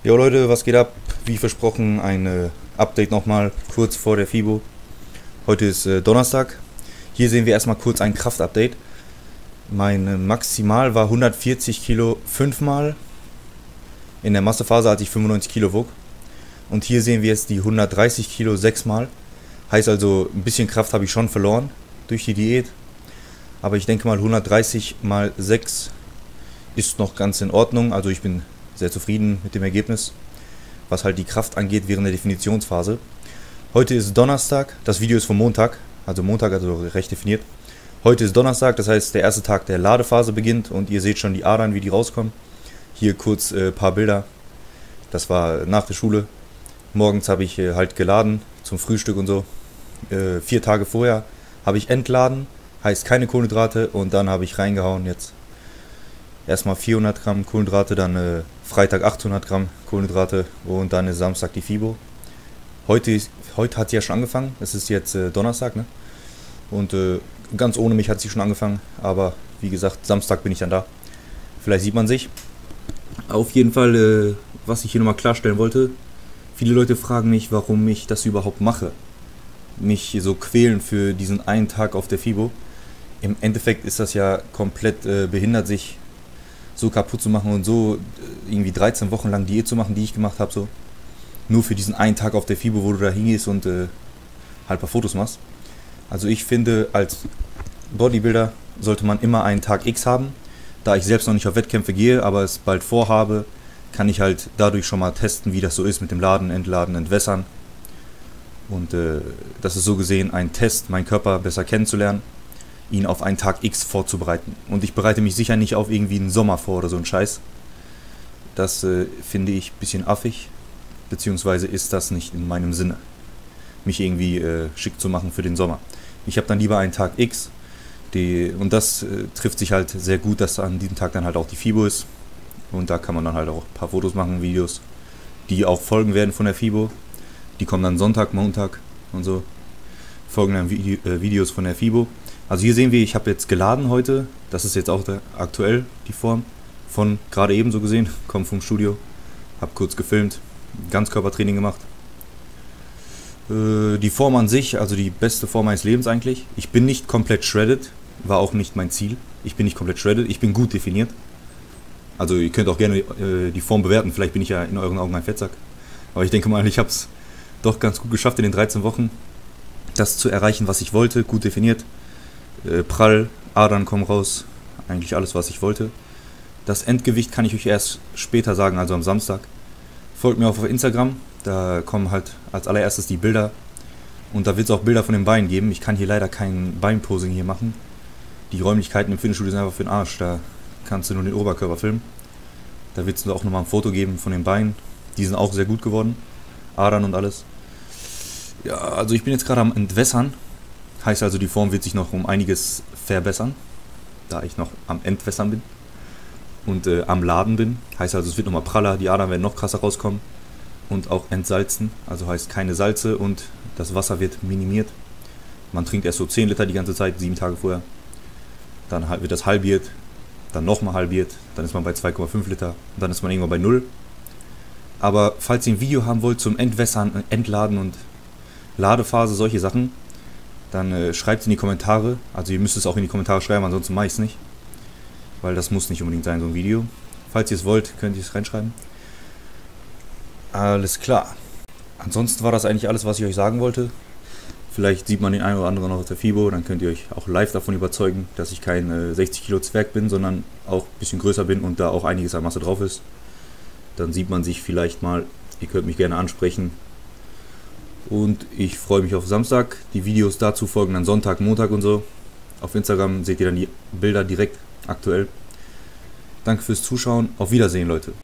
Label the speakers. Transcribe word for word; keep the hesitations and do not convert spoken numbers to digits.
Speaker 1: Jo Leute, was geht ab? Wie versprochen, ein äh, Update nochmal kurz vor der FIBO. Heute ist äh, Donnerstag. Hier sehen wir erstmal kurz ein Kraftupdate. Mein äh, Maximal war hundertvierzig Kilo fünfmal. In der Massephase, als ich fünfundneunzig Kilo wog. Und hier sehen wir jetzt die hundertdreißig Kilo sechsmal. Heißt also, ein bisschen Kraft habe ich schon verloren durch die Diät. Aber ich denke mal, hundertdreißig mal sechs ist noch ganz in Ordnung. Also ich bin sehr zufrieden mit dem Ergebnis, was halt die Kraft angeht während der Definitionsphase. Heute ist Donnerstag, das Video ist vom Montag, also Montag, also recht definiert. Heute ist Donnerstag, das heißt der erste Tag der Ladephase beginnt und ihr seht schon die Adern, wie die rauskommen. Hier kurz ein äh, paar Bilder, das war nach der Schule. Morgens habe ich äh, halt geladen zum Frühstück und so. Äh, vier Tage vorher habe ich entladen, heißt keine Kohlenhydrate, und dann habe ich reingehauen jetzt. Erstmal vierhundert Gramm Kohlenhydrate, dann äh, Freitag achthundert Gramm Kohlenhydrate und dann ist Samstag die FIBO. Heute, ist, heute hat sie ja schon angefangen, es ist jetzt äh, Donnerstag, ne? Und äh, ganz ohne mich hat sie schon angefangen, aber wie gesagt, Samstag bin ich dann da. Vielleicht sieht man sich. Auf jeden Fall, äh, was ich hier nochmal klarstellen wollte, viele Leute fragen mich, warum ich das überhaupt mache. Mich so quälen für diesen einen Tag auf der FIBO. Im Endeffekt ist das ja komplett äh, behindert, sich so kaputt zu machen und so irgendwie dreizehn Wochen lang Diät zu machen, die ich gemacht habe, so. Nur für diesen einen Tag auf der FIBO, wo du da hingehst und äh, halt ein paar Fotos machst. Also ich finde, als Bodybuilder sollte man immer einen Tag X haben. Da ich selbst noch nicht auf Wettkämpfe gehe, aber es bald vorhabe, kann ich halt dadurch schon mal testen, wie das so ist mit dem Laden, Entladen, Entwässern. Und äh, das ist so gesehen ein Test, meinen Körper besser kennenzulernen, ihn auf einen Tag X vorzubereiten. Und ich bereite mich sicher nicht auf irgendwie einen Sommer vor oder so einen Scheiß. Das äh, finde ich ein bisschen affig, beziehungsweise ist das nicht in meinem Sinne, mich irgendwie äh, schick zu machen für den Sommer. Ich habe dann lieber einen Tag X, die, und das äh, trifft sich halt sehr gut, dass an diesem Tag dann halt auch die FIBO ist. Und da kann man dann halt auch ein paar Fotos machen, Videos, die auch folgen werden von der FIBO. Die kommen dann Sonntag, Montag und so, folgen dann Vide äh, Videos von der FIBO. Also hier sehen wir, ich habe jetzt geladen heute, das ist jetzt auch der, aktuell die Form, von gerade eben so gesehen, komme vom Studio, habe kurz gefilmt, Ganzkörpertraining gemacht. Äh, die Form an sich, also die beste Form meines Lebens eigentlich. Ich bin nicht komplett shredded, war auch nicht mein Ziel, ich bin nicht komplett shredded, ich bin gut definiert. Also ihr könnt auch gerne äh, die Form bewerten, vielleicht bin ich ja in euren Augen ein Fettsack. Aber ich denke mal, ich habe es doch ganz gut geschafft in den dreizehn Wochen, das zu erreichen, was ich wollte, gut definiert. Äh, prall, Adern kommen raus, eigentlich alles, was ich wollte. Das Endgewicht kann ich euch erst später sagen, also am Samstag. Folgt mir auf Instagram, da kommen halt als allererstes die Bilder. Und da wird es auch Bilder von den Beinen geben. Ich kann hier leider kein Beinposing hier machen. Die Räumlichkeiten im Fitnessstudio sind einfach für den Arsch, da kannst du nur den Oberkörper filmen. Da wird es auch nochmal ein Foto geben von den Beinen. Die sind auch sehr gut geworden, Adern und alles. Ja, also ich bin jetzt gerade am Entwässern. Heißt also, die Form wird sich noch um einiges verbessern, da ich noch am Entwässern bin und äh, am Laden bin. Heißt also, es wird nochmal praller, die Adern werden noch krasser rauskommen und auch entsalzen. Also heißt keine Salze und das Wasser wird minimiert. Man trinkt erst so zehn Liter die ganze Zeit, sieben Tage vorher. Dann wird das halbiert, dann nochmal halbiert, dann ist man bei zwei Komma fünf Liter und dann ist man irgendwann bei null. Aber falls ihr ein Video haben wollt zum Entwässern, Entladen und Ladephase, solche Sachen, dann äh, schreibt es in die Kommentare. Also ihr müsst es auch in die Kommentare schreiben, ansonsten mache ich es nicht. Weil das muss nicht unbedingt sein, so ein Video. Falls ihr es wollt, könnt ihr es reinschreiben. Alles klar. Ansonsten war das eigentlich alles, was ich euch sagen wollte. Vielleicht sieht man den einen oder anderen noch auf der FIBO, dann könnt ihr euch auch live davon überzeugen, dass ich kein äh, sechzig Kilo Zwerg bin, sondern auch ein bisschen größer bin und da auch einiges an Masse drauf ist. Dann sieht man sich vielleicht mal. Ihr könnt mich gerne ansprechen. Und ich freue mich auf Samstag. Die Videos dazu folgen dann Sonntag, Montag und so. Auf Instagram seht ihr dann die Bilder direkt aktuell. Danke fürs Zuschauen. Auf Wiedersehen, Leute.